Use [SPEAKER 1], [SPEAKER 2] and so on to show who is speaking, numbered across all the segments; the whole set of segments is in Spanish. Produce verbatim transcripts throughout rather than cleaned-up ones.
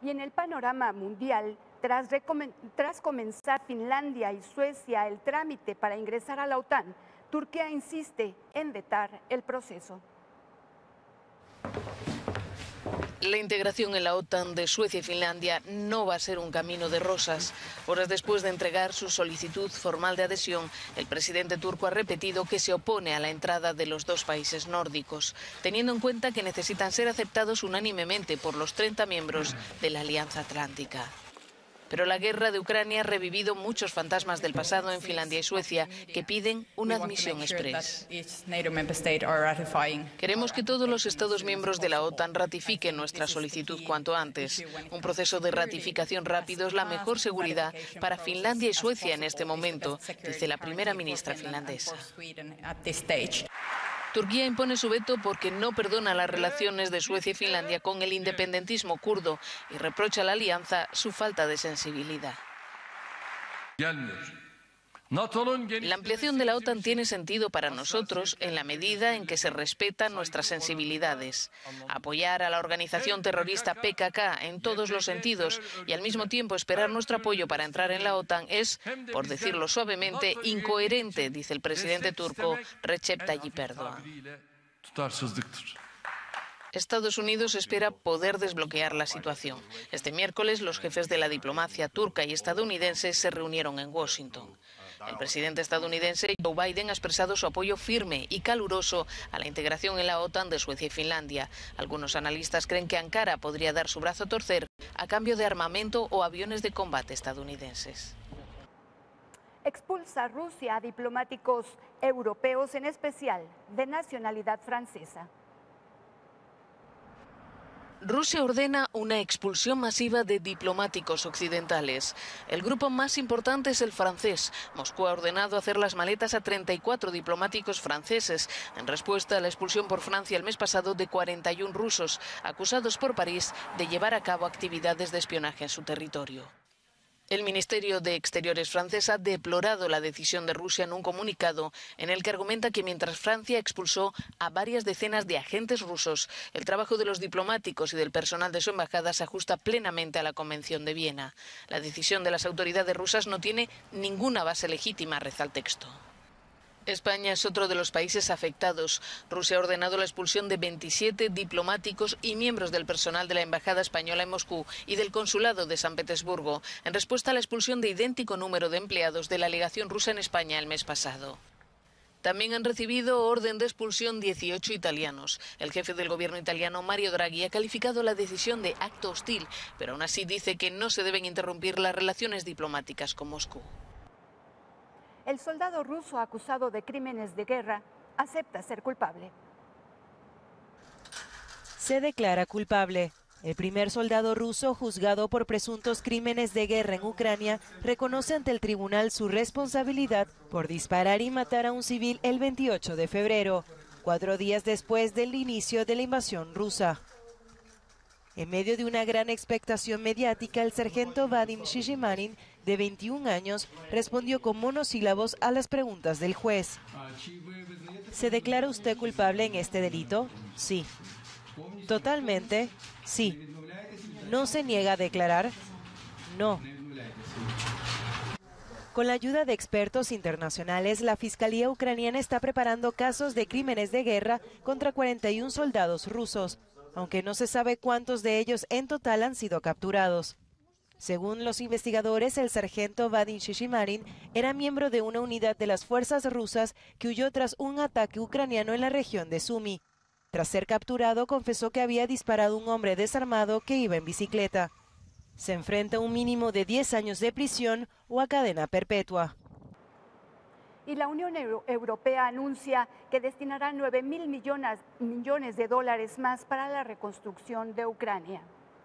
[SPEAKER 1] Y en el panorama mundial, tras, tras comenzar Finlandia y Suecia el trámite para ingresar a la OTAN, Turquía insiste en vetar el proceso.
[SPEAKER 2] La integración en la OTAN de Suecia y Finlandia no va a ser un camino de rosas. Horas después de entregar su solicitud formal de adhesión, el presidente turco ha repetido que se opone a la entrada de los dos países nórdicos, teniendo en cuenta que necesitan ser aceptados unánimemente por los treinta miembros de la Alianza Atlántica. Pero la guerra de Ucrania ha revivido muchos fantasmas del pasado en Finlandia y Suecia que piden una admisión express. Queremos que todos los Estados miembros de la OTAN ratifiquen nuestra solicitud cuanto antes. Un proceso de ratificación rápido es la mejor seguridad para Finlandia y Suecia en este momento, dice la primera ministra finlandesa. Turquía impone su veto porque no perdona las relaciones de Suecia y Finlandia con el independentismo kurdo y reprocha a la alianza su falta de sensibilidad. La ampliación de la OTAN tiene sentido para nosotros en la medida en que se respetan nuestras sensibilidades. Apoyar a la organización terrorista P K K en todos los sentidos y al mismo tiempo esperar nuestro apoyo para entrar en la OTAN es, por decirlo suavemente, incoherente, dice el presidente turco Recep Tayyip Erdogan. Estados Unidos espera poder desbloquear la situación. Este miércoles los jefes de la diplomacia turca y estadounidense se reunieron en Washington. El presidente estadounidense Joe Biden ha expresado su apoyo firme y caluroso a la integración en la OTAN de Suecia y Finlandia. Algunos analistas creen que Ankara podría dar su brazo a torcer a cambio de armamento o aviones de combate estadounidenses.
[SPEAKER 1] Expulsa Rusia a diplomáticos europeos, en especial de nacionalidad francesa.
[SPEAKER 2] Rusia ordena una expulsión masiva de diplomáticos occidentales. El grupo más importante es el francés. Moscú ha ordenado hacer las maletas a treinta y cuatro diplomáticos franceses en respuesta a la expulsión por Francia el mes pasado de cuarenta y uno rusos, acusados por París de llevar a cabo actividades de espionaje en su territorio. El Ministerio de Exteriores francés ha deplorado la decisión de Rusia en un comunicado en el que argumenta que mientras Francia expulsó a varias decenas de agentes rusos, el trabajo de los diplomáticos y del personal de su embajada se ajusta plenamente a la Convención de Viena. La decisión de las autoridades rusas no tiene ninguna base legítima, reza el texto. España es otro de los países afectados. Rusia ha ordenado la expulsión de veintisiete diplomáticos y miembros del personal de la Embajada Española en Moscú y del Consulado de San Petersburgo, en respuesta a la expulsión de idéntico número de empleados de la legación rusa en España el mes pasado. También han recibido orden de expulsión dieciocho italianos. El jefe del gobierno italiano, Mario Draghi, ha calificado la decisión de acto hostil, pero aún así dice que no se deben interrumpir las relaciones diplomáticas con Moscú.
[SPEAKER 1] El soldado ruso acusado de crímenes de guerra acepta ser culpable.
[SPEAKER 3] Se declara culpable. El primer soldado ruso juzgado por presuntos crímenes de guerra en Ucrania reconoce ante el tribunal su responsabilidad por disparar y matar a un civil el veintiocho de febrero, cuatro días después del inicio de la invasión rusa. En medio de una gran expectación mediática, el sargento Vadim Shishimanin, de veintiún años, respondió con monosílabos a las preguntas del juez. ¿Se declara usted culpable en este delito? Sí. ¿Totalmente? Sí. ¿No se niega a declarar? No. Con la ayuda de expertos internacionales, la Fiscalía ucraniana está preparando casos de crímenes de guerra contra cuarenta y uno soldados rusos, aunque no se sabe cuántos de ellos en total han sido capturados. Según los investigadores, el sargento Vadim Shishimanin era miembro de una unidad de las fuerzas rusas que huyó tras un ataque ucraniano en la región de Sumy. Tras ser capturado, confesó que había disparado a un hombre desarmado que iba en bicicleta. Se enfrenta a un mínimo de diez años de prisión o a cadena perpetua.
[SPEAKER 1] Y la Unión Europea anuncia que destinará nueve mil millones, millones de dólares más para la reconstrucción de Ucrania.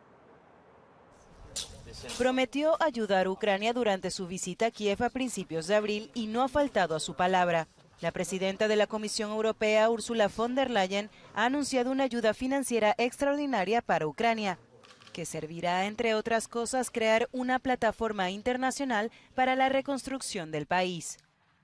[SPEAKER 3] Prometió ayudar a Ucrania durante su visita a Kiev a principios de abril y no ha faltado a su palabra. La presidenta de la Comisión Europea, Ursula von der Leyen, ha anunciado una ayuda financiera extraordinaria para Ucrania, que servirá, entre otras cosas, crear una plataforma internacional para la reconstrucción del país.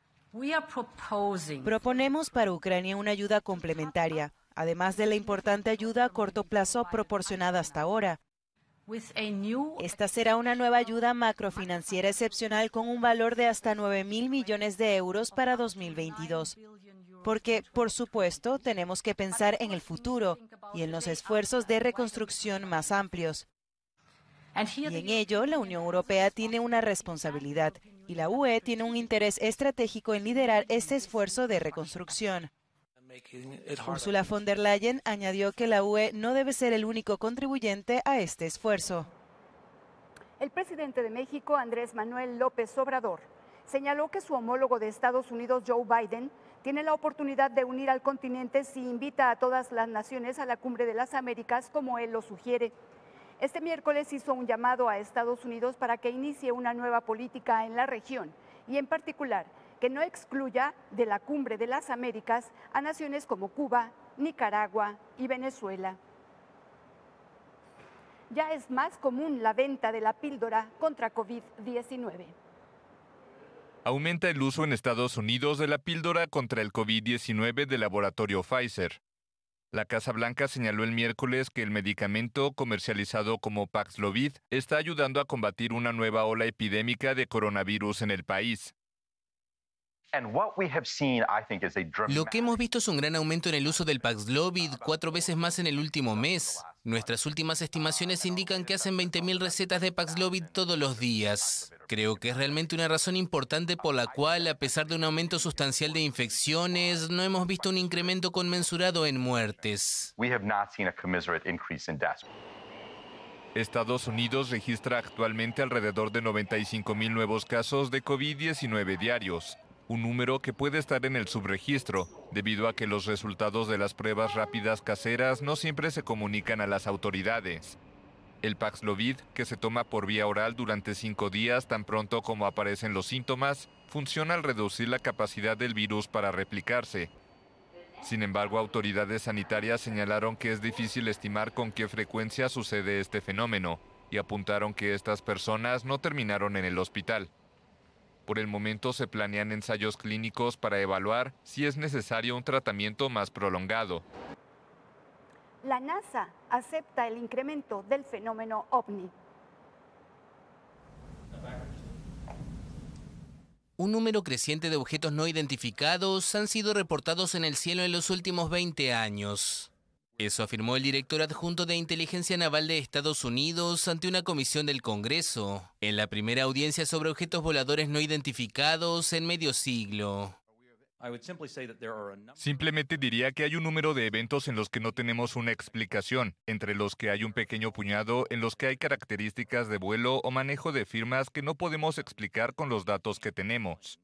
[SPEAKER 3] Proponemos para Ucrania una ayuda complementaria, además de la importante ayuda a corto plazo proporcionada hasta ahora. Esta será una nueva ayuda macrofinanciera excepcional con un valor de hasta nueve mil millones de euros para dos mil veintidós. Porque, por supuesto, tenemos que pensar en el futuro y en los esfuerzos de reconstrucción más amplios. Y en ello, la Unión Europea tiene una responsabilidad y la U E tiene un interés estratégico en liderar este esfuerzo de reconstrucción. Ursula von der Leyen añadió que la U E no debe ser el único contribuyente a este esfuerzo.
[SPEAKER 1] El presidente de México, Andrés Manuel López Obrador, señaló que su homólogo de Estados Unidos, Joe Biden, tiene la oportunidad de unir al continente si invita a todas las naciones a la Cumbre de las Américas, como él lo sugiere. Este miércoles hizo un llamado a Estados Unidos para que inicie una nueva política en la región y, en particular, que no excluya de la Cumbre de las Américas a naciones como Cuba, Nicaragua y Venezuela. Ya es más común la venta de la píldora contra COVID diecinueve.
[SPEAKER 4] Aumenta el uso en Estados Unidos de la píldora contra el COVID diecinueve del laboratorio Pfizer. La Casa Blanca señaló el miércoles que el medicamento, comercializado como Paxlovid, está ayudando a combatir una nueva ola epidémica de coronavirus en el país.
[SPEAKER 5] Lo que hemos visto es un gran aumento en el uso del Paxlovid, cuatro veces más en el último mes. Nuestras últimas estimaciones indican que hacen veinte mil recetas de Paxlovid todos los días. Creo que es realmente una razón importante por la cual, a pesar de un aumento sustancial de infecciones, no hemos visto un incremento conmensurado en muertes.
[SPEAKER 4] Estados Unidos registra actualmente alrededor de noventa y cinco mil nuevos casos de COVID diecinueve diarios. Un número que puede estar en el subregistro, debido a que los resultados de las pruebas rápidas caseras no siempre se comunican a las autoridades. El Paxlovid, que se toma por vía oral durante cinco días tan pronto como aparecen los síntomas, funciona al reducir la capacidad del virus para replicarse. Sin embargo, autoridades sanitarias señalaron que es difícil estimar con qué frecuencia sucede este fenómeno, y apuntaron que estas personas no terminaron en el hospital. Por el momento se planean ensayos clínicos para evaluar si es necesario un tratamiento más prolongado.
[SPEAKER 1] La NASA acepta el incremento del fenómeno ovni.
[SPEAKER 5] Un número creciente de objetos no identificados han sido reportados en el cielo en los últimos veinte años. Eso afirmó el director adjunto de Inteligencia Naval de Estados Unidos ante una comisión del Congreso, en la primera audiencia sobre objetos voladores no identificados en medio siglo.
[SPEAKER 4] Simplemente diría que hay un número de eventos en los que no tenemos una explicación, entre los que hay un pequeño puñado en los que hay características de vuelo o manejo de firmas que no podemos explicar con los datos que tenemos.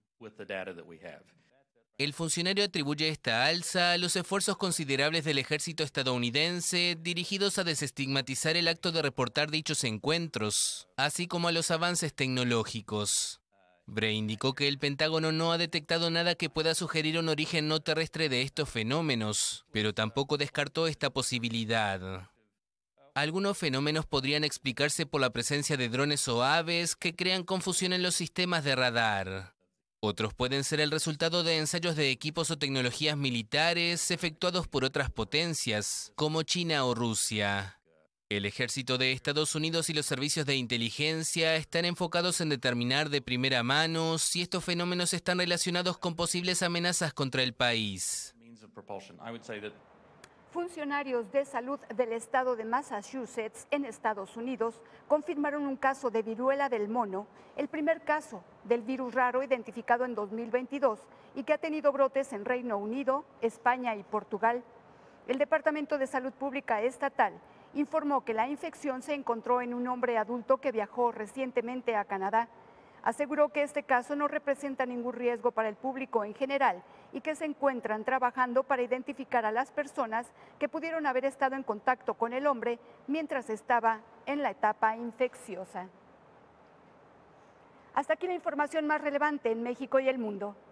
[SPEAKER 5] El funcionario atribuye esta alza a los esfuerzos considerables del ejército estadounidense dirigidos a desestigmatizar el acto de reportar dichos encuentros, así como a los avances tecnológicos. Bray indicó que el Pentágono no ha detectado nada que pueda sugerir un origen no terrestre de estos fenómenos, pero tampoco descartó esta posibilidad. Algunos fenómenos podrían explicarse por la presencia de drones o aves que crean confusión en los sistemas de radar. Otros pueden ser el resultado de ensayos de equipos o tecnologías militares efectuados por otras potencias, como China o Rusia. El ejército de Estados Unidos y los servicios de inteligencia están enfocados en determinar de primera mano si estos fenómenos están relacionados con posibles amenazas contra el país.
[SPEAKER 1] Funcionarios de salud del estado de Massachusetts, en Estados Unidos, confirmaron un caso de viruela del mono, el primer caso del virus raro identificado en dos mil veintidós y que ha tenido brotes en Reino Unido, España y Portugal. El Departamento de Salud Pública Estatal informó que la infección se encontró en un hombre adulto que viajó recientemente a Canadá. Aseguró que este caso no representa ningún riesgo para el público en general y que se encuentran trabajando para identificar a las personas que pudieron haber estado en contacto con el hombre mientras estaba en la etapa infecciosa. Hasta aquí la información más relevante en México y el mundo.